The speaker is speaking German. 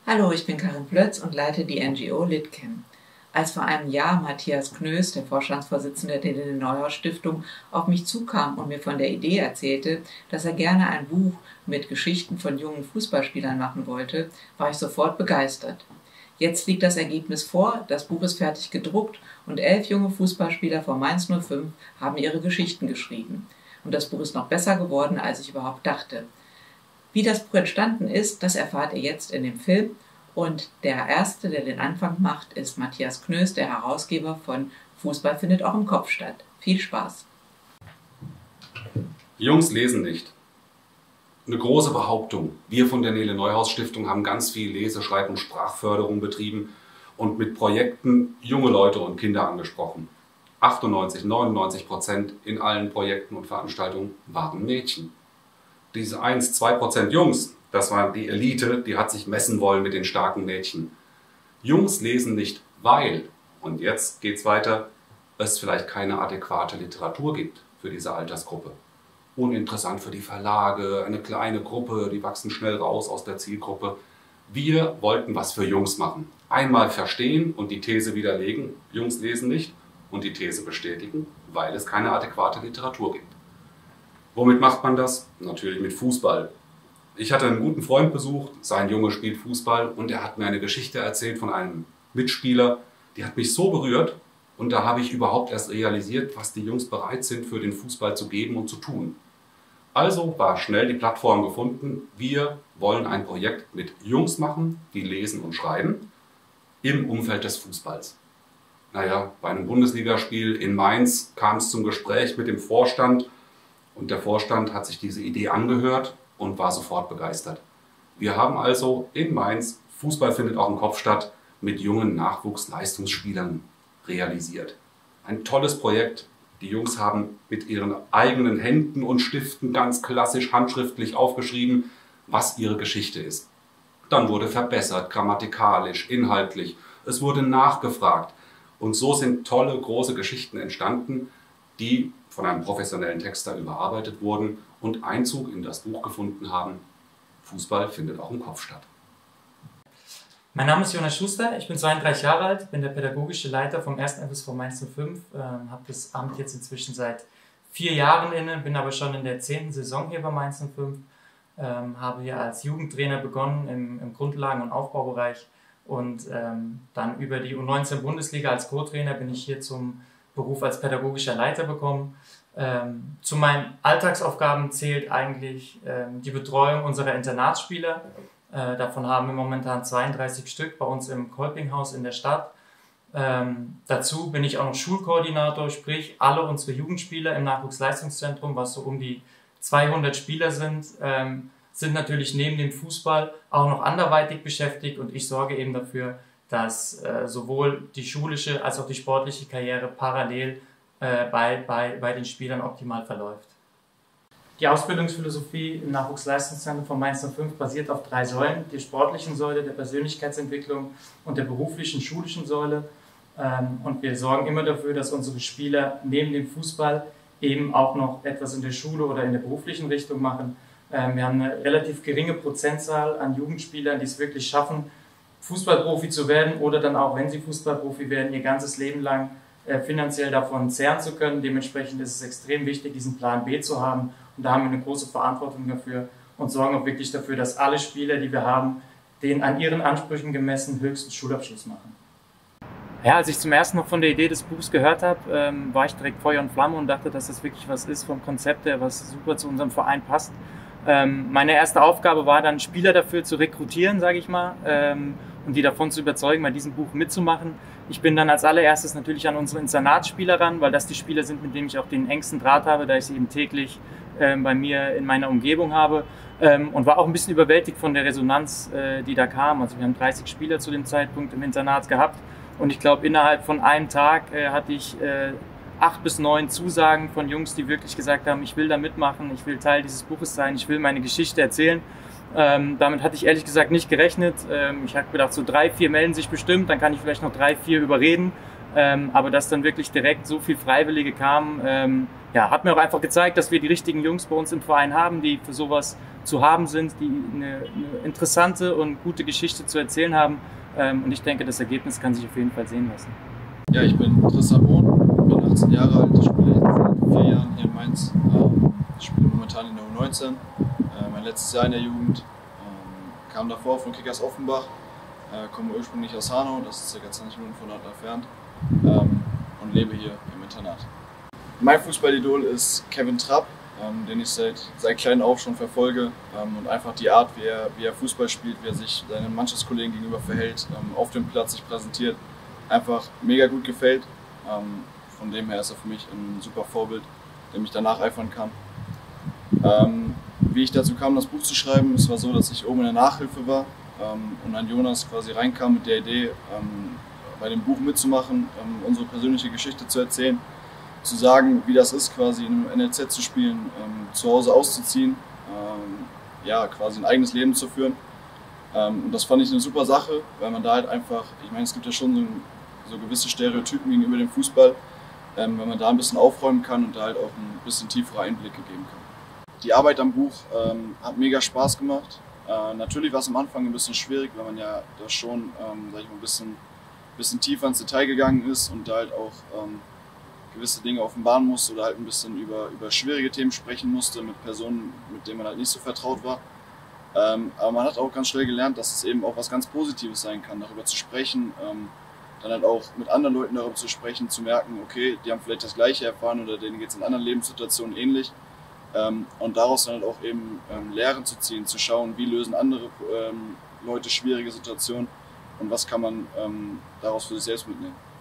Hallo, ich bin Karin Plötz und leite die NGO Litcam. Als vor einem Jahr Matthias Knöss, der Vorstandsvorsitzende der Lene-Neuhaus-Stiftung, auf mich zukam und mir von der Idee erzählte, dass er gerne ein Buch mit Geschichten von jungen Fußballspielern machen wollte, war ich sofort begeistert. Jetzt liegt das Ergebnis vor, das Buch ist fertig gedruckt und 11 junge Fußballspieler von Mainz 05 haben ihre Geschichten geschrieben. Und das Buch ist noch besser geworden, als ich überhaupt dachte. Wie das Buch entstanden ist, das erfahrt ihr jetzt in dem Film. Und der Erste, der den Anfang macht, ist Matthias Knöss, der Herausgeber von Fußball findet auch im Kopf statt. Viel Spaß! Jungs lesen nicht. Eine große Behauptung. Wir von der Lene-Neuhaus-Stiftung haben ganz viel Lese-, Schreib- und Sprachförderung betrieben und mit Projekten junge Leute und Kinder angesprochen. 98, 99% in allen Projekten und Veranstaltungen waren Mädchen. Diese 1, 2% Jungs, das war die Elite, die hat sich messen wollen mit den starken Mädchen. Jungs lesen nicht, weil, und jetzt geht's weiter, es vielleicht keine adäquate Literatur gibt für diese Altersgruppe. Uninteressant für die Verlage, eine kleine Gruppe, die wachsen schnell raus aus der Zielgruppe. Wir wollten was für Jungs machen. Einmal verstehen und die These widerlegen, Jungs lesen nicht, und die These bestätigen, weil es keine adäquate Literatur gibt. Womit macht man das? Natürlich mit Fußball. Ich hatte einen guten Freund besucht, sein Junge spielt Fußball und er hat mir eine Geschichte erzählt von einem Mitspieler, die hat mich so berührt und da habe ich überhaupt erst realisiert, was die Jungs bereit sind für den Fußball zu geben und zu tun. Also war schnell die Plattform gefunden, wir wollen ein Projekt mit Jungs machen, die lesen und schreiben, im Umfeld des Fußballs. Naja, bei einem Bundesligaspiel in Mainz kam es zum Gespräch mit dem Vorstand und der Vorstand hat sich diese Idee angehört und war sofort begeistert. Wir haben also in Mainz Fußball findet auch im Kopf statt mit jungen Nachwuchsleistungsspielern realisiert. Ein tolles Projekt. Die Jungs haben mit ihren eigenen Händen und Stiften ganz klassisch handschriftlich aufgeschrieben, was ihre Geschichte ist. Dann wurde verbessert, grammatikalisch, inhaltlich. Es wurde nachgefragt. Und so sind tolle, große Geschichten entstanden, die von einem professionellen Texter überarbeitet wurden und Einzug in das Buch gefunden haben. Fußball findet auch im Kopf statt. Mein Name ist Jonas Schuster, ich bin 32 Jahre alt, bin der pädagogische Leiter vom 1. FSV Mainz 05, habe das Amt jetzt inzwischen seit 4 Jahren inne, bin aber schon in der 10. Saison hier bei Mainz 05, habe hier als Jugendtrainer begonnen im Grundlagen- und Aufbaubereich und dann über die U19-Bundesliga als Co-Trainer bin ich hier zum Beruf als pädagogischer Leiter gekommen. Zu meinen Alltagsaufgaben zählt eigentlich die Betreuung unserer Internatsspieler. Davon haben wir momentan 32 Stück bei uns im Kolpinghaus in der Stadt. Dazu bin ich auch noch Schulkoordinator, sprich alle unsere Jugendspieler im Nachwuchsleistungszentrum, was so um die 200 Spieler sind, sind natürlich neben dem Fußball auch noch anderweitig beschäftigt und ich sorge eben dafür, dass sowohl die schulische als auch die sportliche Karriere parallel bei den Spielern optimal verläuft. Die Ausbildungsphilosophie im Nachwuchsleistungszentrum von Mainz 05 basiert auf 3 Säulen, der sportlichen Säule, der Persönlichkeitsentwicklung und der beruflichen, schulischen Säule. Und wir sorgen immer dafür, dass unsere Spieler neben dem Fußball eben auch noch etwas in der Schule oder in der beruflichen Richtung machen. Wir haben eine relativ geringe Prozentzahl an Jugendspielern, die es wirklich schaffen, Fußballprofi zu werden oder dann auch, wenn sie Fußballprofi werden, ihr ganzes Leben lang finanziell davon zehren zu können. Dementsprechend ist es extrem wichtig, diesen Plan B zu haben. Und da haben wir eine große Verantwortung dafür und sorgen auch wirklich dafür, dass alle Spieler, die wir haben, den an ihren Ansprüchen gemessen höchsten Schulabschluss machen. Ja, als ich zum ersten Mal von der Idee des Buchs gehört habe, war ich direkt Feuer und Flamme und dachte, dass das wirklich was ist vom Konzept her, was super zu unserem Verein passt. Meine erste Aufgabe war dann, Spieler dafür zu rekrutieren, sage ich mal, und die davon zu überzeugen, bei diesem Buch mitzumachen. Ich bin dann als allererstes natürlich an unsere Internatsspieler ran, weil das die Spieler sind, mit denen ich auch den engsten Draht habe, da ich sie eben täglich bei mir in meiner Umgebung habe und war auch ein bisschen überwältigt von der Resonanz, die da kam. Also wir haben 30 Spieler zu dem Zeitpunkt im Internat gehabt und ich glaube, innerhalb von einem Tag hatte ich 8 bis 9 Zusagen von Jungs, die wirklich gesagt haben, ich will da mitmachen, ich will Teil dieses Buches sein, ich will meine Geschichte erzählen. Damit hatte ich ehrlich gesagt nicht gerechnet. Ich habe gedacht, so 3, 4 melden sich bestimmt, dann kann ich vielleicht noch 3, 4 überreden. Aber dass dann wirklich direkt so viel Freiwillige kamen, ja, hat mir auch einfach gezeigt, dass wir die richtigen Jungs bei uns im Verein haben, die für sowas zu haben sind, die eine interessante und gute Geschichte zu erzählen haben. Und ich denke, das Ergebnis kann sich auf jeden Fall sehen lassen. Ja, ich bin Tristan Mohn, bin 18 Jahre alt, ich spiele seit 4 Jahren hier in Mainz. Ich spiele momentan in der U19, mein letztes Jahr in der Jugend. Kam davor von Kickers Offenbach, komme ursprünglich aus Hanau, das ist ca. 20 Minuten von dort entfernt, und lebe hier im Internat. Mein Fußballidol ist Kevin Trapp, den ich seit klein auf schon verfolge, und einfach die Art, wie er Fußball spielt, wie er sich seinen Mannschaftskollegen gegenüber verhält, auf dem Platz sich präsentiert, einfach mega gut gefällt. Von dem her ist er für mich ein super Vorbild, dem ich danach eifern kann. Wie ich dazu kam, das Buch zu schreiben, es war so, dass ich oben in der Nachhilfe war und dann Jonas quasi reinkam mit der Idee, bei dem Buch mitzumachen, unsere persönliche Geschichte zu erzählen, zu sagen, wie das ist, quasi in einem NLZ zu spielen, zu Hause auszuziehen, ja, quasi ein eigenes Leben zu führen. Und das fand ich eine super Sache, weil man da halt einfach, ich meine, es gibt ja schon so gewisse Stereotypen gegenüber dem Fußball, wenn man da ein bisschen aufräumen kann und da halt auch ein bisschen tiefere Einblicke geben kann. Die Arbeit am Buch hat mega Spaß gemacht. Natürlich war es am Anfang ein bisschen schwierig, weil man ja da schon, sag ich mal, ein bisschen tiefer ins Detail gegangen ist und da halt auch gewisse Dinge offenbaren musste oder halt ein bisschen über schwierige Themen sprechen musste mit Personen, mit denen man halt nicht so vertraut war. Aber man hat auch ganz schnell gelernt, dass es eben auch was ganz Positives sein kann, darüber zu sprechen, dann halt auch mit anderen Leuten darüber zu sprechen, zu merken, okay, die haben vielleicht das Gleiche erfahren oder denen geht es in anderen Lebenssituationen ähnlich. Und daraus dann halt auch eben Lehren zu ziehen, zu schauen, wie lösen andere Leute schwierige Situationen und was kann man daraus für sich selbst mitnehmen.